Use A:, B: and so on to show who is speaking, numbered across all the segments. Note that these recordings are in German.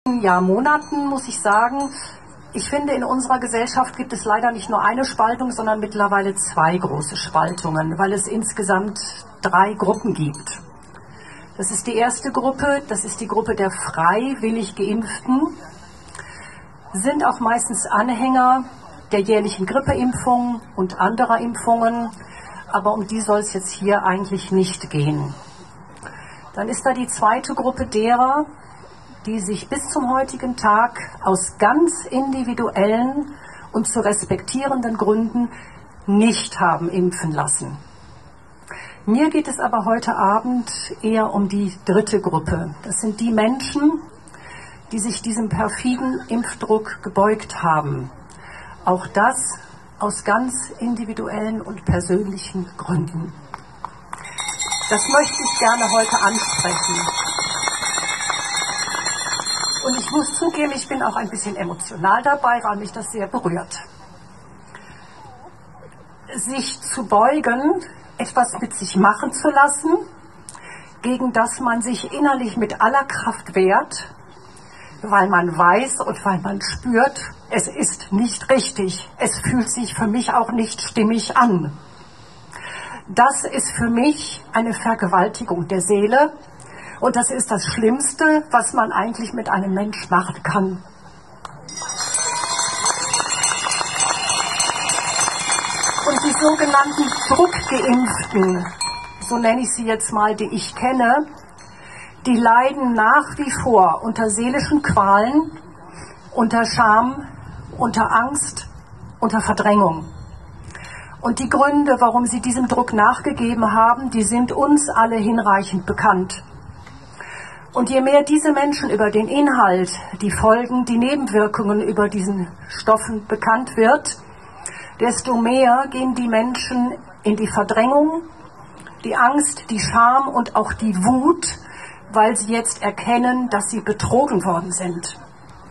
A: Ja, Monaten muss ich sagen, ich finde, in unserer Gesellschaft gibt es leider nicht nur eine Spaltung, sondern mittlerweile zwei große Spaltungen, weil es insgesamt 3 Gruppen gibt. Das ist die erste Gruppe, das ist die Gruppe der freiwillig Geimpften, sind auch meistens Anhänger der jährlichen Grippeimpfung und anderer Impfungen, aber um die soll es jetzt hier eigentlich nicht gehen. Dann ist da die zweite Gruppe derer, die sich bis zum heutigen Tag aus ganz individuellen und zu respektierenden Gründen nicht haben impfen lassen. Mir geht es aber heute Abend eher um die dritte Gruppe. Das sind die Menschen, die sich diesem perfiden Impfdruck gebeugt haben. Auch das aus ganz individuellen und persönlichen Gründen. Das möchte ich gerne heute ansprechen. Und ich muss zugeben, ich bin auch ein bisschen emotional dabei, weil mich das sehr berührt. Sich zu beugen, etwas mit sich machen zu lassen, gegen das man sich innerlich mit aller Kraft wehrt, weil man weiß und weil man spürt, es ist nicht richtig. Es fühlt sich für mich auch nicht stimmig an. Das ist für mich eine Vergewaltigung der Seele. Und das ist das Schlimmste, was man eigentlich mit einem Mensch machen kann. Und die sogenannten Druckgeimpften, so nenne ich sie jetzt mal, die ich kenne, die leiden nach wie vor unter seelischen Qualen, unter Scham, unter Angst, unter Verdrängung. Und die Gründe, warum sie diesem Druck nachgegeben haben, die sind uns alle hinreichend bekannt. Und je mehr diese Menschen über den Inhalt, die Folgen, die Nebenwirkungen über diesen Stoffen bekannt wird, desto mehr gehen die Menschen in die Verdrängung, die Angst, die Scham und auch die Wut, weil sie jetzt erkennen, dass sie betrogen worden sind.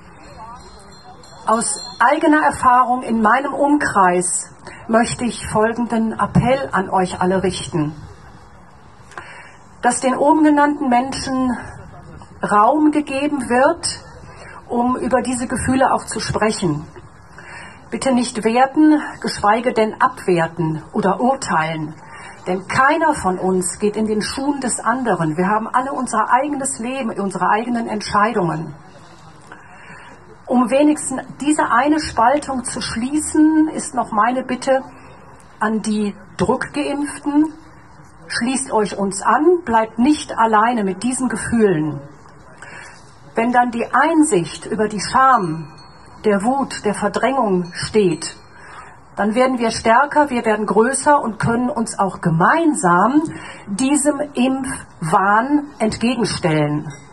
A: Aus eigener Erfahrung in meinem Umkreis möchte ich folgenden Appell an euch alle richten. Dass den oben genannten Menschen Raum gegeben wird, um über diese Gefühle auch zu sprechen. Bitte nicht werten, geschweige denn abwerten oder urteilen. Denn keiner von uns geht in den Schuhen des anderen. Wir haben alle unser eigenes Leben, unsere eigenen Entscheidungen. Um wenigstens diese eine Spaltung zu schließen, ist noch meine Bitte an die Druckgeimpften. Schließt euch uns an, bleibt nicht alleine mit diesen Gefühlen. Wenn dann die Einsicht über die Scham, der Wut, der Verdrängung steht, dann werden wir stärker, wir werden größer und können uns auch gemeinsam diesem Impfwahn entgegenstellen.